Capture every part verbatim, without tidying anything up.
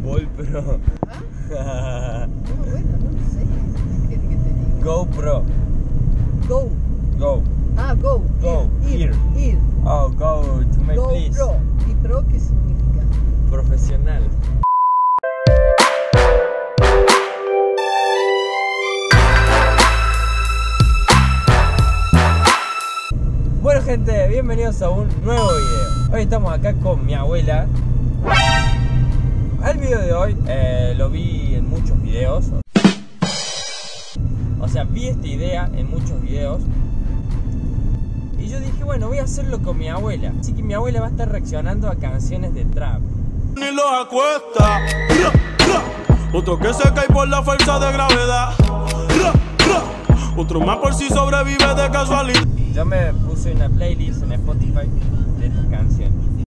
GoPro. ¿Ah? No, bueno, no sé. ¿Qué querés que te diga? GoPro. Go. Go. Ah, go. Go. Ir. Here. Ir. ir. Oh, go to my Go place. pro. ¿Y pro qué significa? Profesional. Bueno gente, bienvenidos a un nuevo video. Hoy estamos acá con mi abuela. El video de hoy eh, lo vi en muchos videos. O sea, vi esta idea en muchos videos. Y yo dije, bueno, voy a hacerlo con mi abuela. Así que mi abuela va a estar reaccionando a canciones de trap. Ni los acuesta. Otro que se cae por la fuerza de gravedad. Otro más por si sobrevive de casualidad. Yo me puse una playlist en Spotify de estas canciones.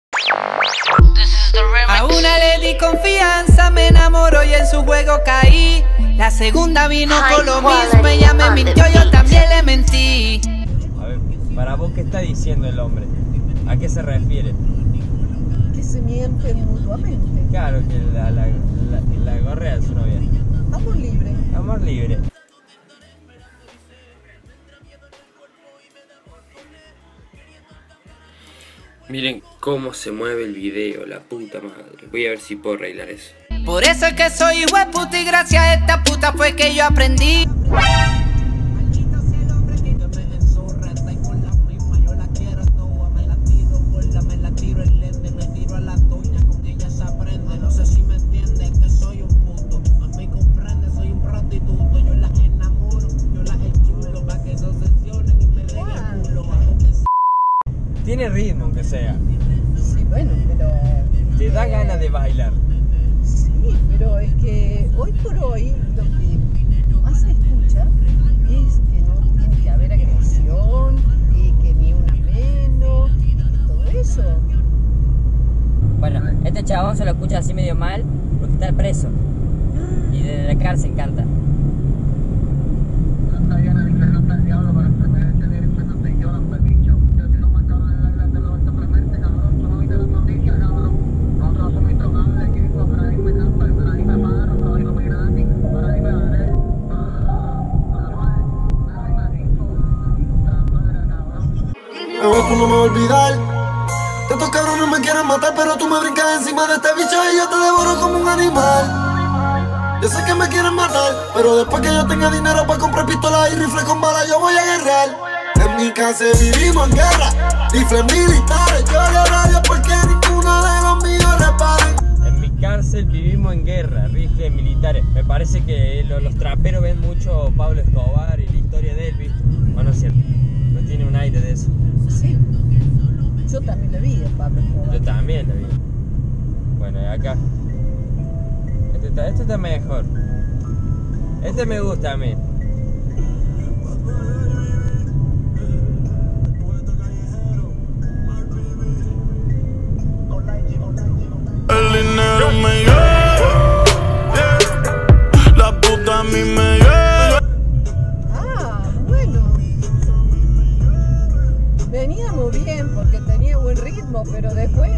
A una le di confianza, me enamoró y en su juego caí. La segunda vino con lo mismo, ella me mintió, yo también le mentí. A ver, para vos, ¿qué está diciendo el hombre? ¿A qué se refiere? Que se mienten mutuamente. Claro, que la, la, la, la gorrea de su novia. Amor libre. Amor libre. Miren cómo se mueve el video, la puta madre. Voy a ver si puedo arreglar eso. Por eso es que soy hueputa y gracias a esta puta fue que yo aprendí. Tiene ritmo, aunque sea. Sí, bueno, pero... Te da ganas de bailar. Sí, pero es que hoy por hoy lo que más se escucha es que no tiene que haber agresión y que ni una menos y todo eso. Bueno, este chabón se lo escucha así medio mal porque está preso y desde la cárcel canta. Bebé, tú no me vas a olvidar. Estos cabrones me quieren matar, pero tú me brincas encima de este bicho y yo te devoro como un animal. Yo sé que me quieren matar, pero después que yo tenga dinero para comprar pistolas y rifles con balas, yo voy a guerrear. En mi casa vivimos en guerra, rifles militares. Yo le radio porque ninguno de los míos reparen. En mi cárcel vivimos en guerra, rifles militares. Me parece que los, los traperos ven mucho Pablo Escobar y la historia de él, ¿viste? ¿O no es cierto? No tiene un aire de eso. Sí, yo también lo vi, Pablo Escobar. Yo también lo vi. Bueno, y acá. Este está, este está mejor. Este me gusta a mí. El dinero me llega, la puta a mí me llega. Ah, bueno. Veníamos bien porque tenía buen ritmo, pero después...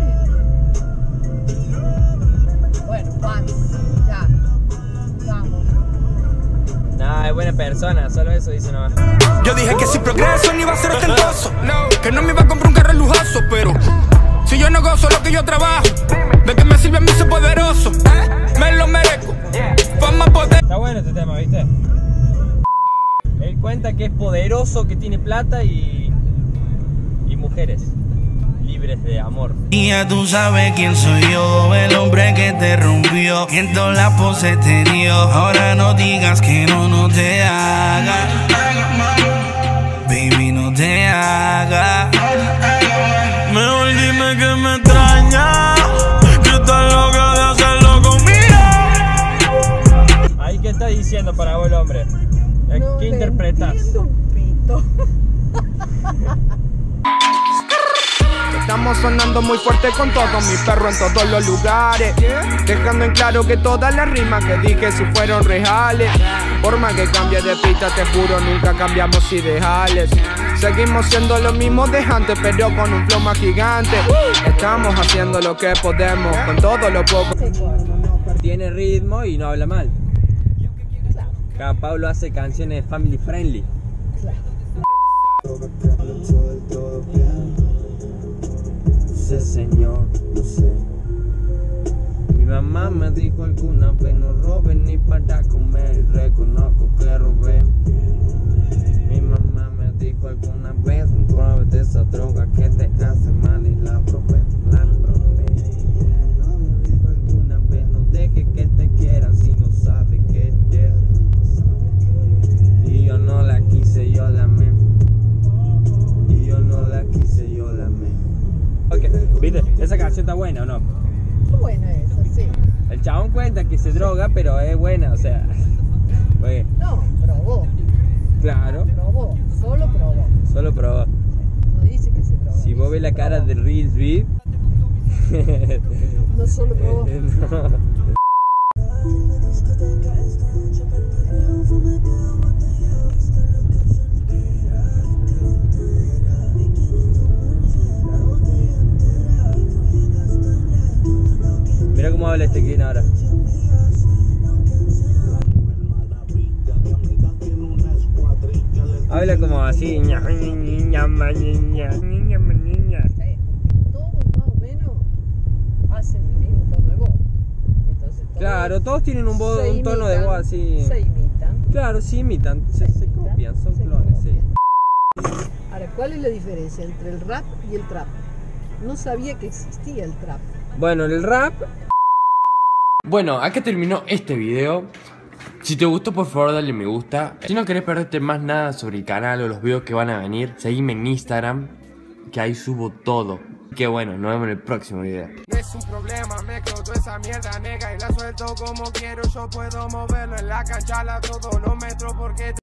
Bueno, vamos, ya, vamos. Nah, es buena persona, solo eso dice nomás. Yo dije que si progreso no iba a ser ostentoso, que no me iba a comprar un carro lujoso, pero si yo no gozo lo que yo trabajo, ¿de qué me sirve a mí ser poderoso? Me lo merezco, fama, poder. Está bueno este tema, ¿viste? Él cuenta que es poderoso, que tiene plata y... y mujeres libres de amor. Y ya tú sabes quién soy yo, el hombre que te rompió, quien toda la pose te dio. Ahora no digas que no, no te haga, baby, no te haga. Mejor dime que me extraña, que estás loca de hacerlo conmigo. Ahí, ¿qué está diciendo para vos el hombre? ¿Qué No le interpretas? entiendo un pito. Estamos sonando muy fuerte con todos mis perros en todos los lugares, dejando en claro que todas las rimas que dije si fueron reales. Forma que cambie de pista, te juro, nunca cambiamos ideales. Seguimos siendo los mismos de antes, pero con un flow más gigante. Estamos haciendo lo que podemos, con todo lo poco. tiene ritmo y no habla mal. Claro. Acá Pablo hace canciones family friendly. Claro. Sí, señor, lo sé. Mi mamá me dijo alguna vez no roben ni para comer. Reconozco que robé. Mi mamá me dijo alguna vez no pruebes de esa droga que te hace mal y la probé, la probé. Mi mamá me dijo alguna vez no dejes que te quieran si no sabes qué quieres. Y yo no la quise, yo la amé. Y yo no la quise, yo la amé. Ok, ¿viste? Esa canción está buena, ¿o no? Qué buena esa, sí. El chabón cuenta que se droga, pero es buena, o sea. Oye, No, probó. claro, Probó. Solo probó. solo probó. No dice que se probó. Si vos ves la cara de Reels Beat. No solo probó. No. Mira cómo habla este Ken ahora. Habla como así. ña, ña, ma, ña, ña, ma, ña. Sí, todos más o menos hacen el mismo tono de voz. Entonces, todos Claro, todos tienen un, vo- se un tono de imitan, voz así. Se imitan. Claro, sí imitan, se, se imitan, copian, son se clones, sí. copian. Ahora, ¿cuál es la diferencia entre el rap y el trap? No sabía que existía el trap. Bueno, el rap. Bueno, acá terminó este video. Si te gustó, por favor dale me gusta. Si no querés perderte más nada sobre el canal o los videos que van a venir, seguime en Instagram, que ahí subo todo. Que bueno, nos vemos en el próximo video. No es un problema, me quedo toda esa mierda nega y la suelto como quiero. Yo puedo moverlo en la cancha, la todos los metros porque